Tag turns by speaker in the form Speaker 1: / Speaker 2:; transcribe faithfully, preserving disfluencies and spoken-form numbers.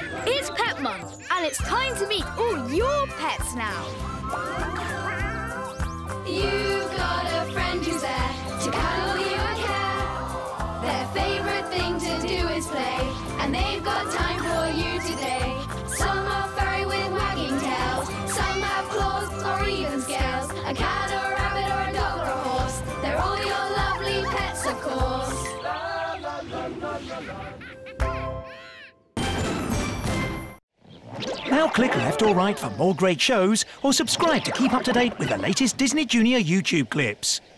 Speaker 1: It's Pet Month, and it's time to meet all your pets now.
Speaker 2: You've got a friend who's there to cuddle you and care. Their favourite thing to do is play, and they've got time for you today. Some are furry with wagging tails, some have claws or even scales. A cat or a rabbit or a dog or a horse, they're all your lovely pets, of course.
Speaker 3: Now click left or right for more great shows, or subscribe to keep up to date with the latest Disney Junior YouTube clips.